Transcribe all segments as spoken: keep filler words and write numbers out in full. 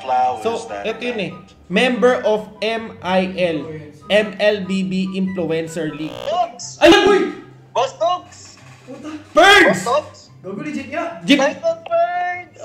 So, ito yun eh. Member of M I L. M L B B Influencer League. Dogs! Ay, boy! Boss Dogs! Perds! Boss Dogs! Gago, legit nga! Jip! Night of Perds!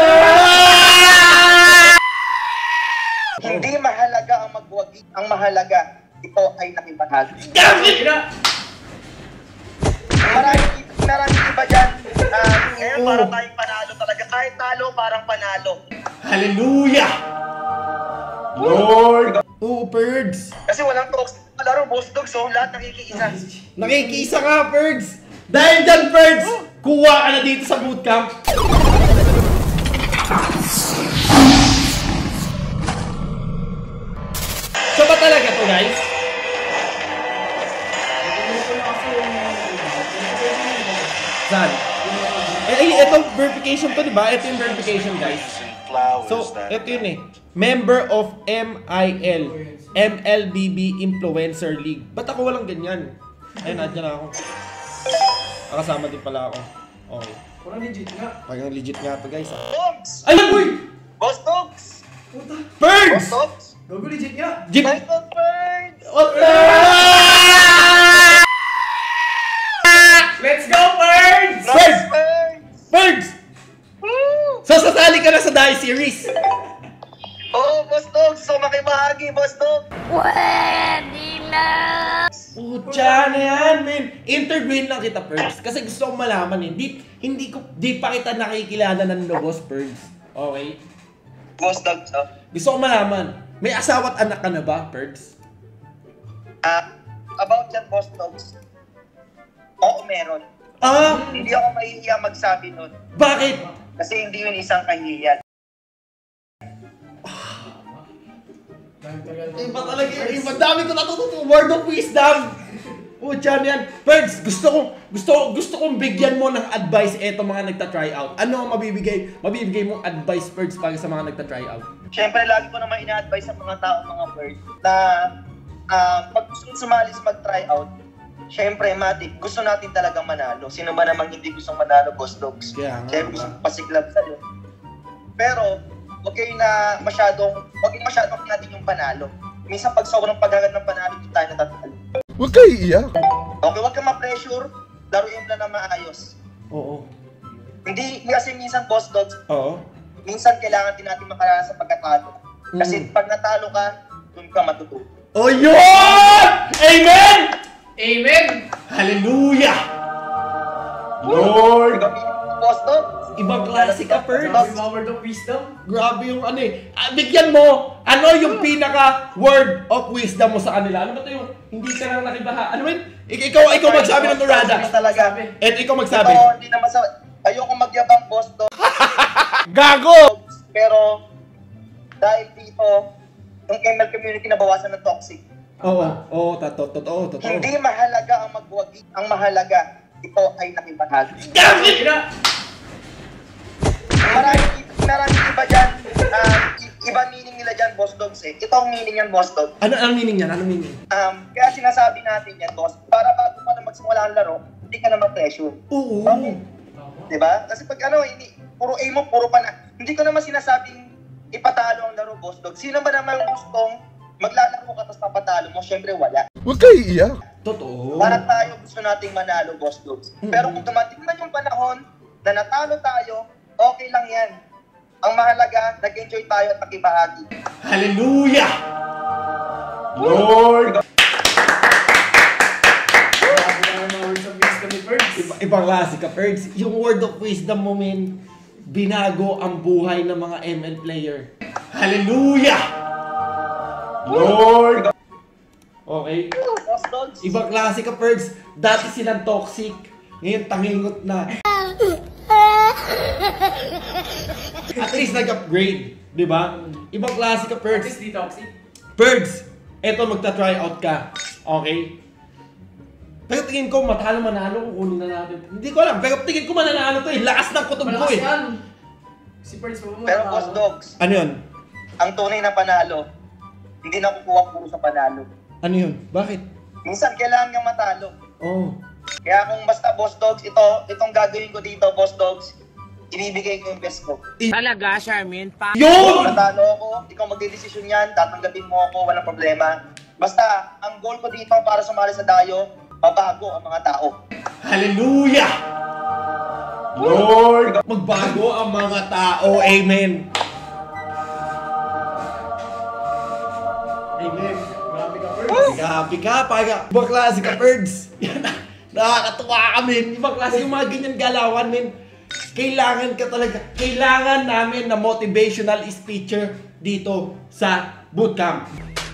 Hindi mahalaga ang magwagi. Ang mahalaga, ito ay nakibahagi. Gamit! Maraming, maraming iba dyan. Uh, ngayon, parang tayong panalo talaga. Kahit talo, parang panalo. Hallelujah! Lord! Oo, Perds! Kasi walang talks. Laro, Boss Dogs, so lahat nakikiisa. Nakikiisa nga, Perds! Dahil dyan, Perds! Kuha ka na dito sa bootcamp! So ba talaga to, guys? Saan? Eh, ay, itong verification to, diba? Ito yung verification, guys. So, ito yun eh. Member of M I L. M L B B Influencer League. Ba't ako walang ganyan? Ayun, nandiyan ako. Nakasama din pala ako. Okay. Parang legit nga. Parang legit nga to, guys. Ah. Dogs! Ayun, boy! Boss Dogs! Perds! Boss Dogs! Gago, legit nga. Jip! Night of Perds! Let's go, Perds! Perds! Perds! Perds! Woo! So, sasali ka na sa Die Series. Oo, Boss Dogs! So, makibahagi, Boss Dogs! Pwede na! Pucha na yan, men. Interview lang kita, Perds. Kasi gusto kong malaman eh. Di, hindi, ko, di pa kita nakikilala ng logos, Perds. Okay? Boss Dogs, oh. Gusto kong malaman. May asawa at anak ka na ba, Perds? Ah, about yan, Boss Dogs. Oo, meron. Ah! Hindi ako mahihiya magsabi nun. Bakit? Kasi hindi yun isang kahihiyan. Iba talaga yun. Iba dami ko natututo. Word of wisdom. Pucha na yan. Perds, gusto kong, gusto, gusto kong bigyan mo ng advice eto mga nagta-tryout. Ano ang mabibigay, mabibigay mong advice, Perds, para sa mga nagta-tryout? Siyempre, lagi ko naman ina-advise sa mga tao, mga bird, na uh, pag gusto mong sumali sa mag-tryout, siyempre, Matic, gusto natin talagang manalo. Sino ba namang hindi gustong manalo, Boss Dogs? Kaya nga. Siyempre, gusto pasiglab sa'yo. Pero, huwag kayo na masyadong, huwag yung masyadong natin yung panalo. Minsan, pag sobrang paghagat ng panalo, hindi tayo natatalo. Huwag kayo iiyak. Okay, huwag kang ma-pressure, laruin mo na maayos. Oo. Hindi, kasi minsan, Boss Dogs, Oo. minsan kailangan din natin makaranas sa pagkatalo. Kasi Mm. pag natalo ka, doon ka matututo. Oh, yun! Amen! Amen! Hallelujah! Lord! Boss Dogs, Ibang klase ka, Perds. Word of wisdom. Grabe yung ano eh. Ah, bigyan mo, ano yung pinaka word of wisdom mo sa kanila? Ano ba ito yung hindi ka lang nakibaha? Ano yun? Ik ikaw, ikaw magsabi ng Urada. talaga. Et ikaw magsabi. Ito, hindi naman sa... Ayoko magyabang, Boss Dogs. Gago! Pero, dahil dito, yung M L community nabawasan ng toxic. Oo, oo, totoo, totoo, totoo. Hindi mahalaga ang magwagi. Ang mahalaga, ito ay nakibahagi. Gamit! Maraming, maraming iba dyan. Uh, iba meaning nila dyan, Boss Dogs eh. Ito ang meaning yan, Boss Dogs. Ano ang meaning yan? Ano meaning? Um, kaya sinasabi natin yan, Boss, para bago pa na magsimula ang laro, hindi ka na mag-pressure. Oo. Okay? Diba? Kasi pag ano, hindi, puro aim mo, puro pa na. Hindi ko naman sinasabing ipatalo ang laro, Boss Dogs. Sino ba naman gustong maglalaro ka tapos papatalo mo? Siyempre wala. Huwag kayo iiyak. Totoo. Para tayo gusto nating manalo, Boss Dogs. Pero kung dumating man yung panahon na natalo tayo, okay lang yan. Ang mahalaga, nag-enjoy tayo at nakibahagi. Hallelujah! Lord! Iba, ibang klase ka, Perds. Yung word of wisdom mo, men, binago ang buhay ng mga M L player. Hallelujah! Lord! Okay? Boss Dogs. Ibang klase ka, Perds. Dati silang toxic. Ngayon, tangingot na. At least nag-upgrade. Di ba? Ibang klase ka, At Perds. least di toxic. Perds! Eto, magta-tryout ka. Okay? Pero tingin ko, matalo manalo, kukunin na natin. Hindi ko alam, pero tingin ko mananalo to eh. Lakas ng kutob ko Malakas eh. yan. Si Perds pa mo. Pero Boss Dogs, Ano yun? ang tunay na panalo, hindi nakukuha puro sa panalo. Ano yun? Bakit? Minsan kailangan nga matalo. Oh. Kaya kung basta, Boss Dogs, ito, itong gagawin ko dito, Boss Dogs, Ibibigay ko yung best ko. Talaga, Charmin? Pa Yun! Natalo ako, ikaw magdidesisyon yan, tatanggapin mo ako, walang problema. Basta, ang goal ko dito para sumali sa dayo, mabago ang mga tao. Hallelujah! Lord, magbago ang mga tao. Amen. Amen. Grabe ka, Perds. Grabe ka, paga. Ibang klase ka, Perds. Yan, nakakatuwa kami. Ibang klase yung mga ganyan galawan, men. Kailangan ka talaga, kailangan namin na motivational speaker dito sa bootcamp.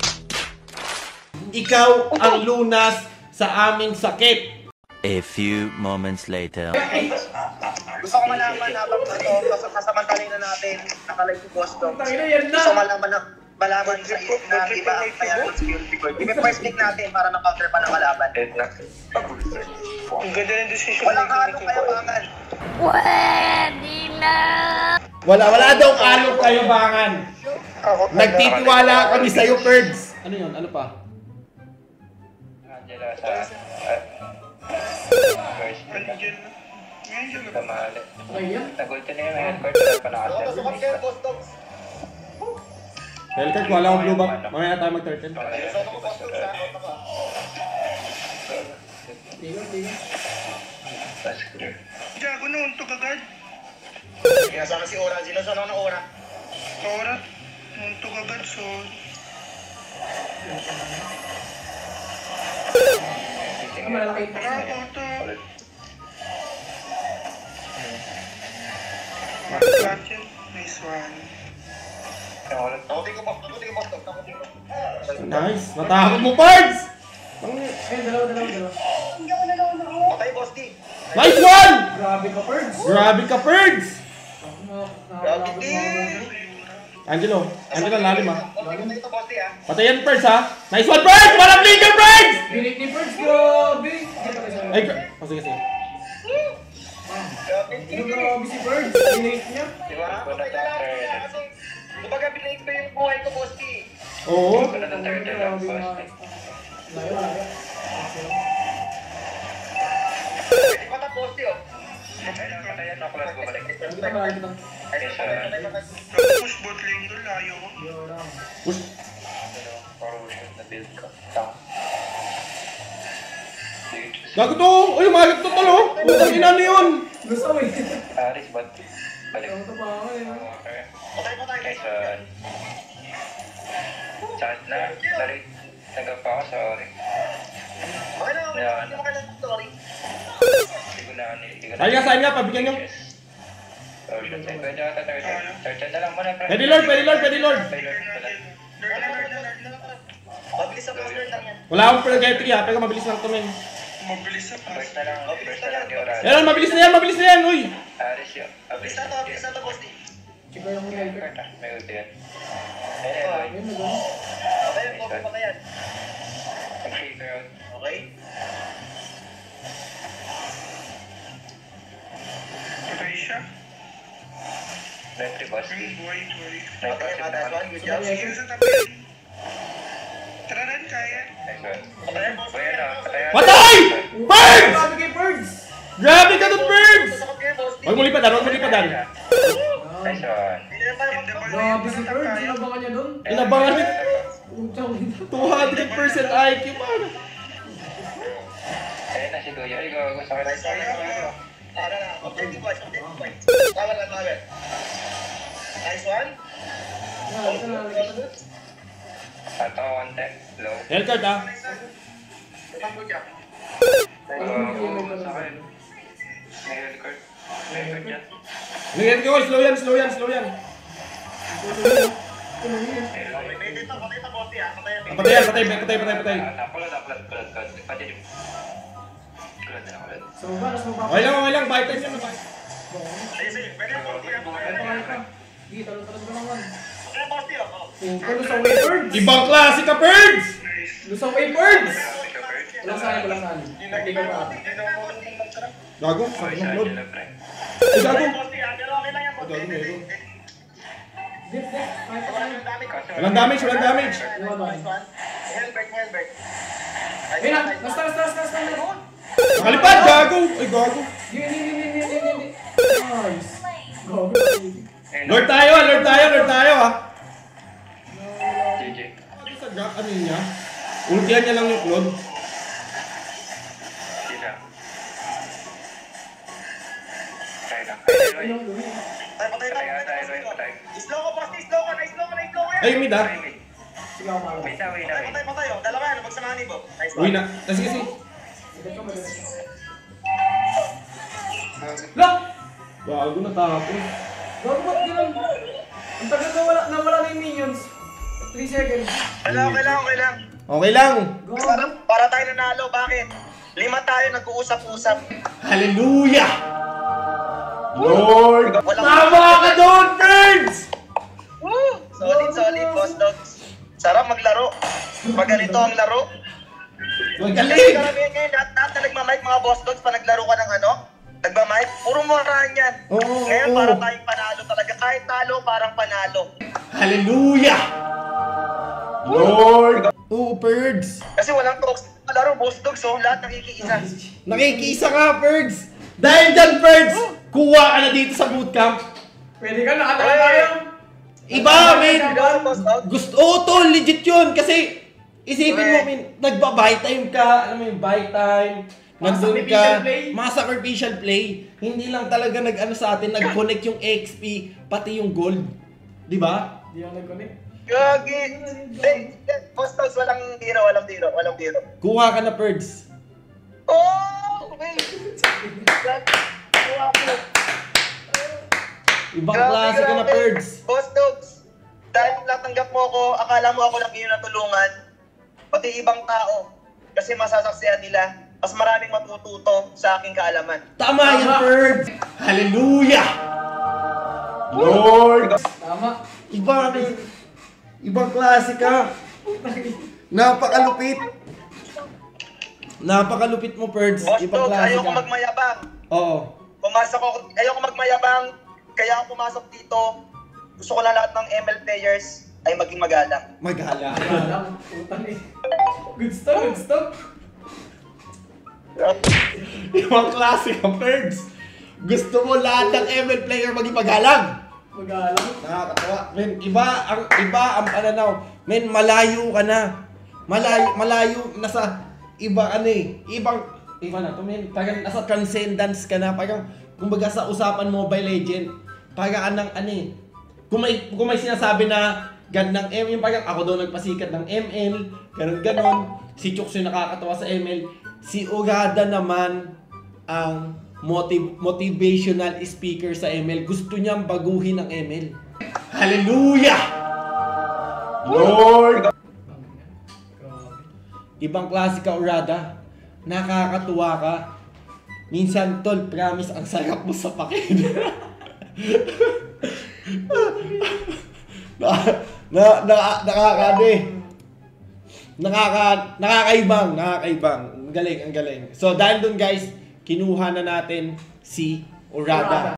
Ikaw ang lunas sa aming sakit. A few moments later. Gusto ko malaman habang ito, kasamantalin na natin, nakalive si Boston. Tangina, yan na. Gusto ko malaman na malaman sa iyo na iba ang kaya ng security guard. I-first pick natin para ma-counter pa ng kalaban. Ang ganda ng decision. Walang halong kayabangan. Pwede na! Wala, wala daw kalong kayabangan. Nagtitiwala kami sa'yo, Perds. Ano yun? Ano pa? Angela sa... First pick. Tamali. Ay, yan. Nagulto na yung headcourt. Wala pa nakasal. Hellcard, wala akong blue back. Mamaya na tayo mag-turtle. Tingnan, tingnan. Pass clear. Gago na, untog agad. Kinasama si Ora. Sino sa ng Ora? Ora, untog agad, so... Ang malalaki yung Tara, auto. Gotcha. Nice one. Takutin ko, boss. Takutin ko, boss. Takutin ko. Nice. Natakot mo, Perds! Ayun, dalawa, dalawa, dalawa. Patay, boss D. Nice one! Grabe ka, Perds. Grabe ka, Perds! Grabe D. Angelo, Angelo, lalim ah. Patay ko ito, boss D, ah. Patayan, Perds ha. Nice one, Perds! Walang blinker, Perds! Binig ni Perds, grabe. Ay, gra- oh, sige, sige. Grabe D. Ano grabe si Perds? Binig niya. Diba? Patay ka lang. Kasi, kumbaga, binake ko yung buhay ko, boss D. Oo. Wala ng turtle lang. Grabe nga. First pick. Layo, layo. Pwede ko ta, boss D, oh. Patayan ako lang bumalik. Kita ba, kita. Yes, sir. Push bot lane doon, layo ko. Yo, lang. Push. Corrosion na build ko. Tama. Gago to! Uy, umayag to tol oh! Putang ina na yun! Gusto mo eh. Aris, ba't? Balik. Ito pa ako eh. Okay. Patay, patay. Nice one. Chance na. Sorry. Nagap ako, sorry. Okay na, okay na. Hindi mo kailangan, sorry. Hindi ko na, hindi ko na. Sayang nga, sayang nga, pabigyan nyo. Corrosion side. Pwede ata turtle. Turtle na lang muna. pre. Pwede Lord, pwede Lord, pwede Lord! Pwede Lord, pwede. Lord, Lord, Lord, Lord. Mabilis sa boss, Lord lang yan. Wala akong projectry ha, pero mabilis lang to men. Mabilis sa pass. First na lang. First na lang ni Urada. Yan, mabilis na yan, mabilis na yan, uy! Aris yun. Mabilis na to, mabilis na to, boss D. Chika yung helper. May ulti yan. Ayun, ayun. Ayun, nagano. Patayan, boss, patayan. Mag-shaker out. Okay? Patay siya. Entry boss. Wait, wait, wait. Nice Patayan, one. patayan, good job. Sige sa tabi. Tara rin, kaya. Nice one. Patayan na. Patayan. Patay! Perds! Grabe kay Perds! Grabe ka dun, Perds! Sakot kayo, boss D. Huwag mo lipadan, huwag mo lipadan. Nice one. Hindi na tayo mag- Grabe si Perds. Inabangan niya dun. Inabangan niya. Utang ina. two hundred percent I Q, man. Ayun na si Kuya. Ay, gago sa akin. Nice one, nice one. Tara na, objective points, objective points. Tawal lang, tawal. Nice one. Yan, ito na, ito na. Ato, konti. Low. Hellcard ha. Tumanggo siya. Gago sa akin. May headcourt. May headcourt yan. Lagyan ko, slow yan, slow yan, slow yan. May dito, patay na, boss D, ah. Patayan, may- Patay yan, patay, patay, patay, patay. Napulad, napulad, napulad. Pati din. Kulad na nakulad. Sa baba, nasa baba. Okay lang, okay lang, bite time yan. Sige, sige. Pwede na, boss D, ah. Ay, pangalan ka. Sige, talon-talon ka naman. Okay, boss D, oh. Puto, lusaw kay Perds! Ibang klase ka, Perds! Lusaw kay Perds! Grabe ka, Bert. Walang sali, walang sali. Hindi ka pa. Gago, Okay, sakit sa ng load. Angela, pre. Ay, gago. Boss D, ah. Pero okay lang yan, boss D. Gago, gago. Dip, dip. Kahit pa Walang saan. damage. Walang damage, walang damage. Iwan, iwan. Nice one. Helbert, Helbert. Ayun na, nasta, nasta, nasta, nasta. Nakalipad, gago! Ay, gago. Hindi, hindi, hindi, hindi, hindi, hindi. Nice. Lord tayo, Lord tayo, Lord tayo ah. G G. Ano sa drop, ano niya? Ultihan niya lang yung Claude. Sila. Patay lang. Patay, Roy. Ay, patay Patay, tayo, patay, Roy, patay. Slow ko, boss. Slow ko, na-slow ko, na-slow ko yan. Ay, mid ah. Patay, mid. Sige ako para. Wait na, wait na, Patay, wait. patay, patay. Oh. Dalawa yan, magsamahan ni Bo. Nice Uy one. na. Kasi kasi. Look! Bago na tapos. Gago ba't ganun? Ang tagal na wala, nawala na yung minions. three seconds. Okay lang, okay lang, okay lang. Okay lang. Para, para tayo nanalo, bakit? Lima tayo nag-uusap-usap. Hallelujah! Lord! Walang- Tama ka doon, Perds! Woo! Solid, solid, boss dogs. Sarap maglaro. Pag ganito ang laro. Kasi Magaling! karamihan ngayon, lahat, lahat na nagmamic mga boss dogs pa naglaro ka ng ano, nagmamic, puro murahan yan. Oo, Ngayon, oo. para tayong panalo talaga. Kahit talo, parang panalo. Hallelujah! Lord! Oo, Perds! Kasi walang toxic na laro, boss dogs, so lahat nakikiisa. Nakikiisa ka, Perds! Dahil dyan, Perds! Kuha ka na dito sa bootcamp. Pwede ka, nakataka tayo. Iba, men! Diba, boss dogs? Gusto, oo, tol, legit yun. Kasi, isipin mo, Correct. men, nagba-buy time ka. Alam mo yung buy time. Nandun sacrificial ka. play. Mga sacrificial play. Hindi lang talaga nag-ano sa atin, nag-connect yung X P, pati yung gold. Di ba? Di ako nag-connect. Gagi! Hey, boss dogs, walang tiro, walang tiro, walang tiro. Kuha ka na, Perds. Oh! Wait! Kuha ko. Ibang Grabe, klase ka na, grabe. Perds. Boss dogs, dahil natanggap mo ako, akala mo ako lang yung natulungan, pati ibang tao, kasi masasaksihan nila, mas maraming matututo sa aking kaalaman. Tama yan, Perds. Hallelujah! Lord! Tama. Iba, men. Ibang klase ka. Napakalupit. Napakalupit mo, Perds. Boss Ibang dogs, klase ayoko ka. magmayabang. Oo. Pumasok ako, ayoko magmayabang, kaya ako pumasok dito. Gusto ko lang lahat ng M L players ay maging magalang. Maghala. Alam, putang eh. Good stuff, good stuff. Ibang klase ka, Perds. Gusto mo lahat ng M L player maging magalang. Mag-aalam. Nakakatawa. Men, iba ang iba ang pananaw. Men, malayo ka na. Malayo, malayo nasa iba ano eh. Ibang iba na to, men. Parang nasa transcendence ka na. Parang kumbaga sa usapan Mobile Legend. Parang anang ano eh. Kung may, kung may sinasabi na gandang M, yung parang ako daw nagpasikat ng M L, ganun ganon. Si Chooks yung nakakatawa sa M L. Si Urada naman ang motiv motivational speaker sa M L. Gusto niyang baguhin ang M L. Hallelujah! Lord! Ibang klase ka, Urada. Nakakatuwa ka. Minsan, tol, promise, ang sarap mo sa pakin. na, na, na, nakaka, eh. Nakaka, nakakaibang, nakakaibang. Ang galing, ang galing. So, dahil dun, guys, kinuha na natin si Urada.